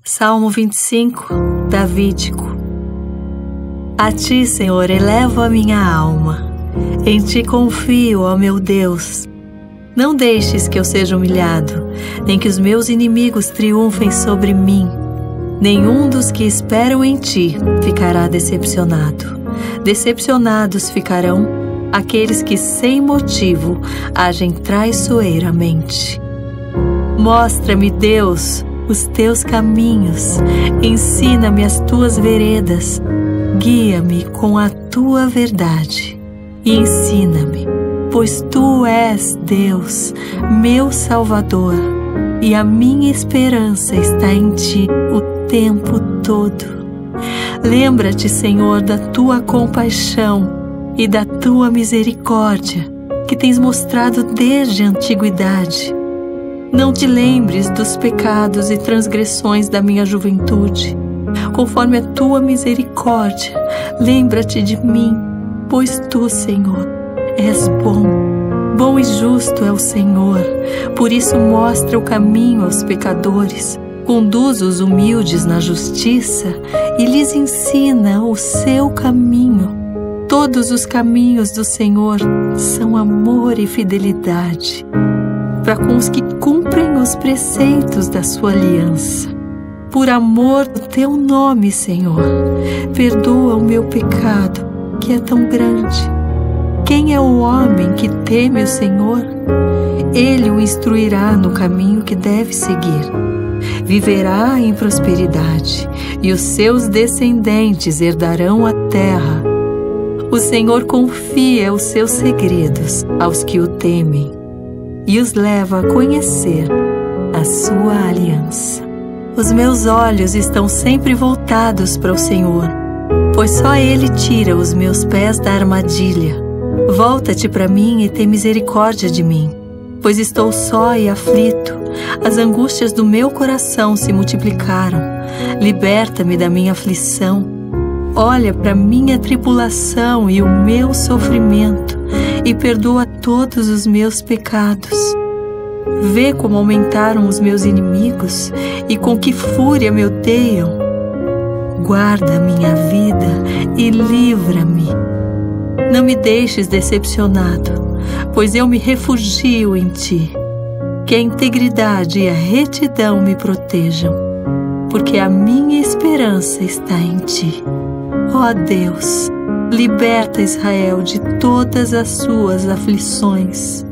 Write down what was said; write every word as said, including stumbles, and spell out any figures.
Salmo vinte e cinco, Davídico. A ti, Senhor, elevo a minha alma. Em ti confio, ó meu Deus. Não deixes que eu seja humilhado, nem que os meus inimigos triunfem sobre mim. Nenhum dos que esperam em ti ficará decepcionado. Decepcionados ficarão aqueles que sem motivo agem traiçoeiramente. Mostra-me, Deus, os teus caminhos, ensina-me as tuas veredas, guia-me com a tua verdade e ensina-me, pois tu és Deus, meu Salvador, e a minha esperança está em ti o tempo todo. Lembra-te, Senhor, da tua compaixão e da tua misericórdia, que tens mostrado desde a antiguidade. Não te lembres dos pecados e transgressões da minha juventude. Conforme a tua misericórdia, lembra-te de mim, pois tu, Senhor, és bom. Bom e justo é o Senhor, por isso mostra o caminho aos pecadores, conduz os humildes na justiça e lhes ensina o seu caminho. Todos os caminhos do Senhor são amor e fidelidade, para com os que cumprem os preceitos da sua aliança. Por amor do teu nome, Senhor, perdoa o meu pecado, que é tão grande. Quem é o homem que teme o Senhor? Ele o instruirá no caminho que deve seguir. Viverá em prosperidade, e os seus descendentes herdarão a terra. O Senhor confia os seus segredos aos que o temem e os leva a conhecer a sua aliança. Os meus olhos estão sempre voltados para o Senhor, pois só Ele tira os meus pés da armadilha. Volta-te para mim e tem misericórdia de mim, pois estou só e aflito. As angústias do meu coração se multiplicaram. Liberta-me da minha aflição. Olha para minha tribulação e o meu sofrimento e perdoa todos os meus pecados. Vê como aumentaram os meus inimigos e com que fúria me odeiam. Guarda a minha vida e livra-me. Não me deixes decepcionado, pois eu me refugio em ti. Que a integridade e a retidão me protejam, porque a minha esperança está em ti. Ó Deus, liberta Israel de todas as suas aflições.